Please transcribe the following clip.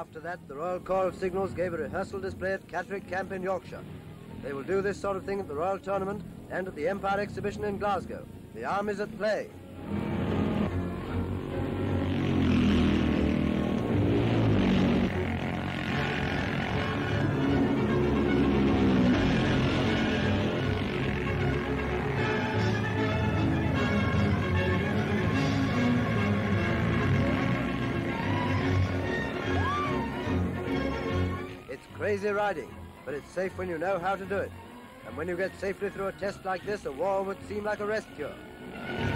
After that, the Royal Corp of Signals gave a rehearsal display at Catterick camp in Yorkshire. They will do this sort of thing at the Royal Tournament and at the Empire Exhibition in Glasgow. The army's at play. It's crazy riding, but it's safe when you know how to do it. And when you get safely through a test like this, a war would seem like a rest cure.